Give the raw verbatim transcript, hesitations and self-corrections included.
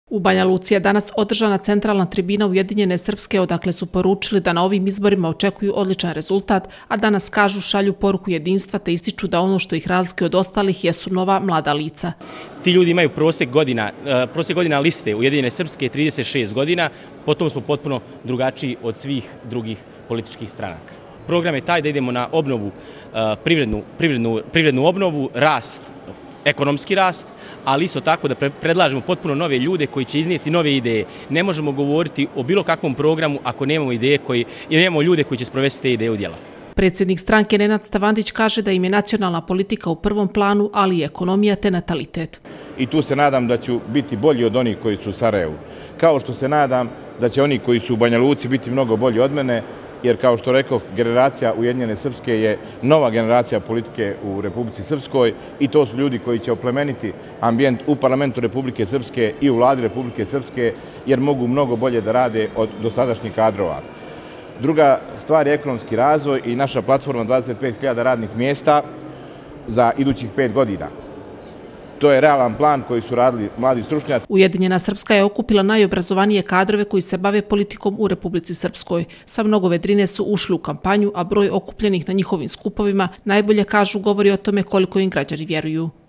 U Banja Luci je danas održana centralna tribina Ujedinjene Srpske, odakle su poručili da na ovim izborima očekuju odličan rezultat, a danas kažu šalju poruku jedinstva te ističu da ono što ih razlikuje od ostalih jesu nova mlada lica. Ti ljudi imaju prosjek godina, prosjek godina liste Ujedinjene Srpske trideset šest godina, potom smo potpuno drugačiji od svih drugih političkih stranaka. Program je taj da idemo na obnovu, privrednu, privrednu, privrednu obnovu, rast, ekonomski rast, ali isto tako da predlažemo potpuno nove ljude koji će iznijeti nove ideje. Ne možemo govoriti o bilo kakvom programu ako nemamo ideje koji, i nemamo ljude koji će sprovesti te ideje u djela. Predsjednik stranke Nenad Stavandić kaže da im je nacionalna politika u prvom planu, ali i ekonomija te natalitet. I tu se nadam da ću biti bolji od onih koji su u Sarajevu. Kao što se nadam da će oni koji su u Banja Luci biti mnogo bolji od mene, jer kao što rekao, generacija Ujedinjene Srpske je nova generacija politike u Republici Srpskoj i to su ljudi koji će oplemeniti ambijent u parlamentu Republike Srpske i u vladi Republike Srpske, jer mogu mnogo bolje da rade od dosadašnjih kadrova. Druga stvar je ekonomski razvoj i naša platforma dvadeset pet hiljada radnih mjesta za idućih pet godina. To je realan plan koji su radili mladi stručnjaci. Ujedinjena Srpska je okupila najobrazovanije kadrove koji se bave politikom u Republici Srpskoj. Sa mnogo vedrine su ušli u kampanju, a broj okupljenih na njihovim skupovima najbolje kažu govori o tome koliko im građani vjeruju.